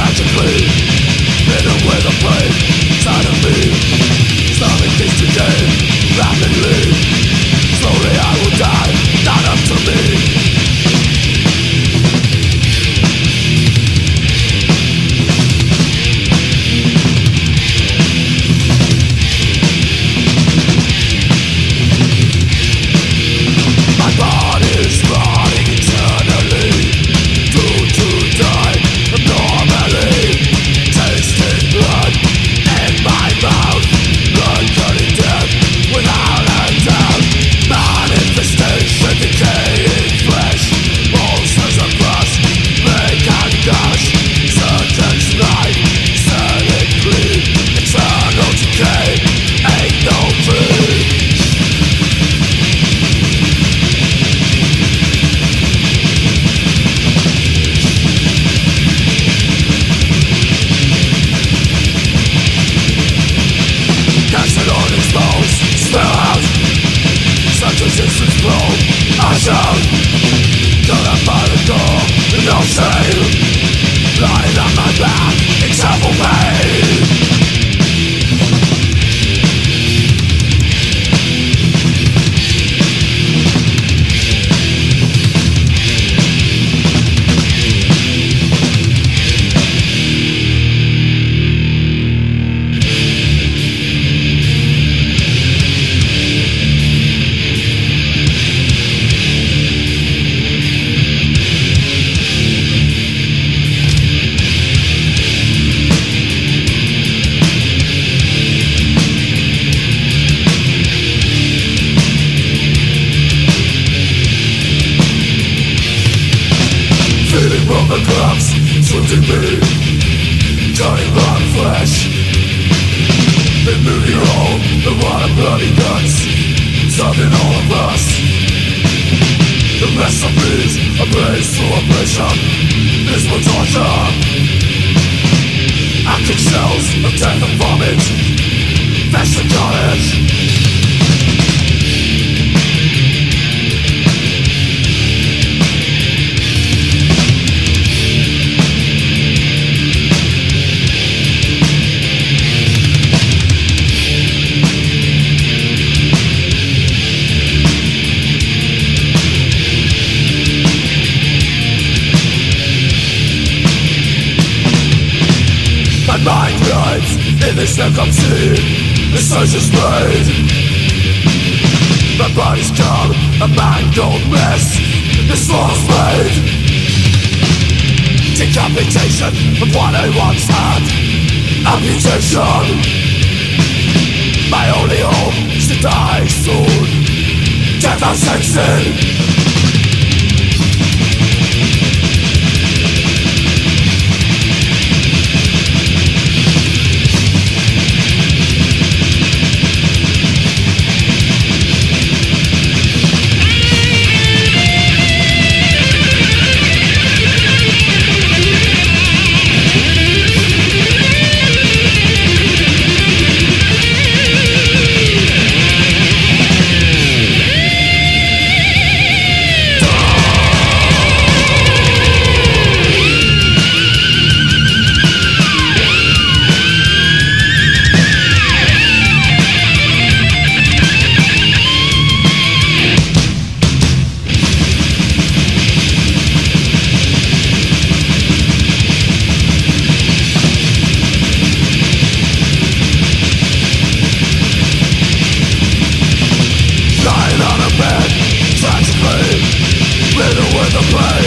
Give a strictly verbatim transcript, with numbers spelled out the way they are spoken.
tragically, hidden with a blade inside of me. Starving things decay rapidly. Slowly I will die, not up to me. No shame, lying on my back in terrible pain. The gloves shooting me, cutting blood and flesh. Been moving all the water bloody guts, sucking all of us. The rest of me's a blaze full of pressure. This will torture. Acting cells of death and vomit, flesh and carnage. My mind rides in this necropsy. The search is made. My body's come a mangled mess. This wall's made. Decapitation of what I once had. Amputation. My only hope is to die soon. Death unsensed. Tragically, riddled with the pain.